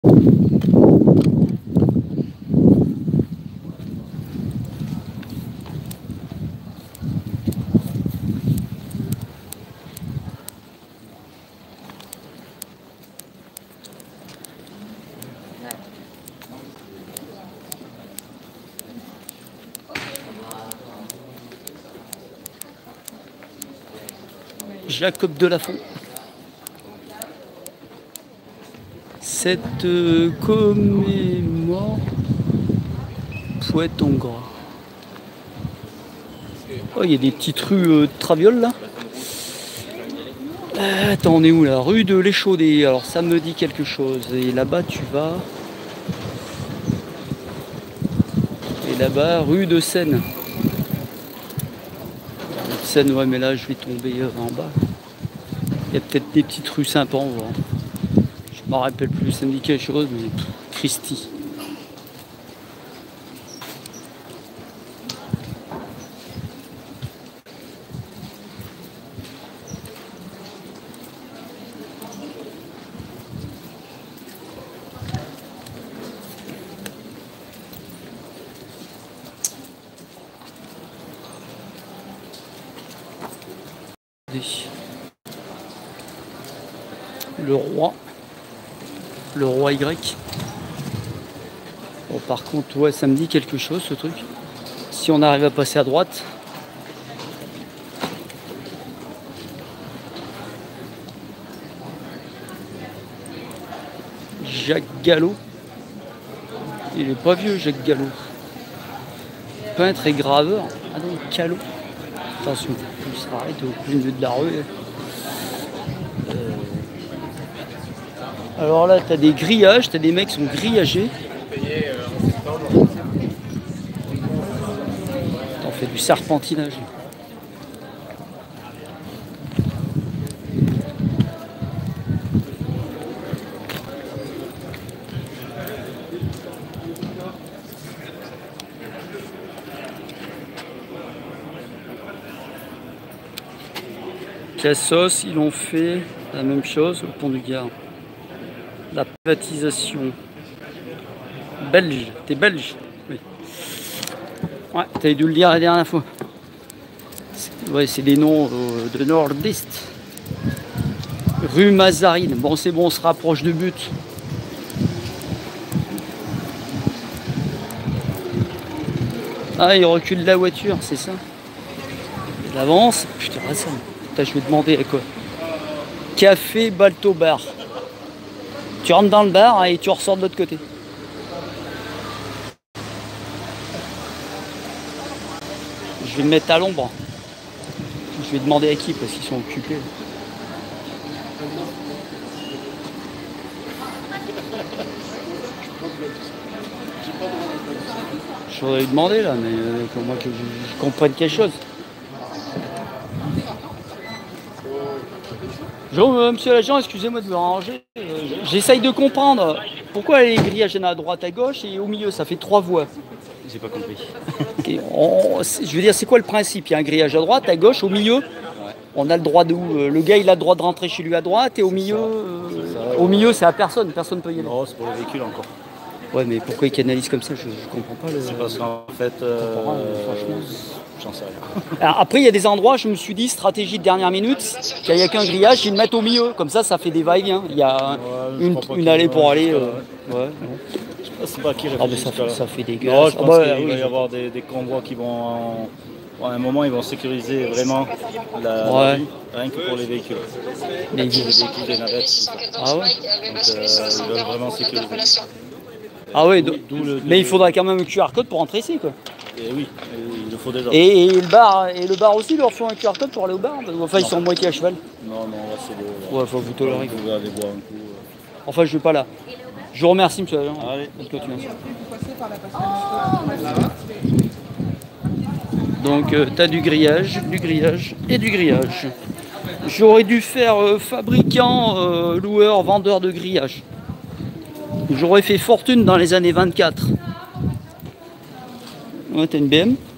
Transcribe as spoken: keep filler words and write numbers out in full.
Jacob Delafont. Cette euh, commémore poète en gras. Oh, il y a des petites rues euh, de Traviole là. Euh, attends, on est où là? Rue de l'Échaudé. Alors ça me dit quelque chose. Et là-bas tu vas. Et là-bas, rue de Seine. Seine, ouais, mais là je vais tomber euh, en bas. Il y a peut-être des petites rues sympas en vrai. Je m'en rappelle plus, ça me dit quelque chose, mais Christy. Le roi. Le roi Y. Bon, par contre, ouais, ça me dit quelque chose ce truc. Si on arrive à passer à droite. Jacques Gallo. Il est pas vieux, Jacques Gallo. Peintre et graveur. Ah non, Callot. Attention, il s'arrête au milieu de la rue. Euh... Alors là, tu as des grillages, tu as des mecs qui sont grillagés. On fait du serpentinage. Cassos, ils ont fait la même chose au Pont du Gard. La privatisation. Belge, t'es belge? Oui. Ouais, t'avais dû le dire la dernière fois. Ouais, c'est des noms euh, de nordistes. Rue Mazarine. Bon, c'est bon, on se rapproche du but. Ah, il recule la voiture, c'est ça? Il avance. Putain, ça. Putain, je vais demander à quoi? Café Balto Bar. Tu rentres dans le bar et tu ressors de l'autre côté. Je vais me mettre à l'ombre. Je vais demander à qui parce qu'ils sont occupés. Je voudrais lui demander là, mais euh, pour moi que je, je comprenne quelque chose. Bonjour, euh, monsieur l'agent, excusez-moi de vous ranger. Euh, J'essaye de comprendre pourquoi les grillages à droite, à gauche et au milieu, ça fait trois voies. J'ai pas compris. Okay, on, je veux dire, c'est quoi le principe? Il y a un grillage à droite, à gauche, au milieu. Ouais. On a le droit de où? Le gars, il a le droit de rentrer chez lui à droite et au milieu, euh, au milieu, c'est à personne. Personne ne peut y aller. Non, c'est pour les véhicules encore. Ouais, mais pourquoi ils canalisent comme ça? Je, je comprends pas. Le... C'est parce qu'en fait, euh, franchement, j'en sais rien. Alors, après, il y a des endroits, je me suis dit, stratégie de dernière minute, qu'il n'y a qu'un grillage, ils le mettent au milieu. Comme ça, ça fait des va-et-vient. Il y a ouais, une, une allée pour aller. Euh, ouais, je sais pas qui ah, mais ça, fait, ça fait des Non, je pense ah, bah, qu'il oui, va y avoir des, des convois qui vont. En... À un moment, ils vont sécuriser vraiment la, ouais. la rue, rien que pour les véhicules. Les, les véhicules des navettes. Ah ouais. Donc, euh, ils veulent vraiment sécuriser. Ah ouais, d'où, d'où le, mais il faudra quand même un Q R code pour entrer ici, quoi. Et oui, il le faut déjà. Et, et, le bar, et le bar aussi, leur faut un Q R code pour aller au bar? Enfin, non. Ils sont moitié à cheval. Non, non, là c'est le. Ouais, faut vous tolérer. Vous allez boire un coup. Enfin, je vais pas là. Je vous remercie, monsieur l'agent. Allez. Donc, euh, tu as du grillage, du grillage et du grillage. J'aurais dû faire euh, fabricant, euh, loueur, vendeur de grillage. J'aurais fait fortune dans les années vingt-quatre. Ouais, t'as une B M.